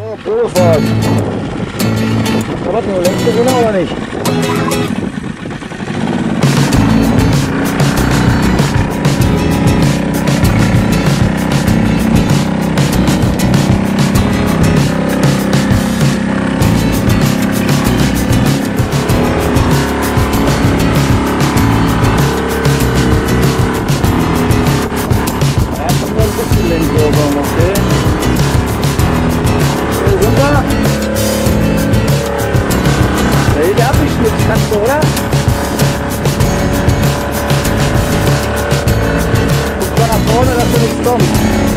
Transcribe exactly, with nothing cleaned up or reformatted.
Ja, Probefahrt. Ja, warte mal, längst du runter oder nicht? Kannst du, oder? Guck mal nach vorne, dass du nichts kommst.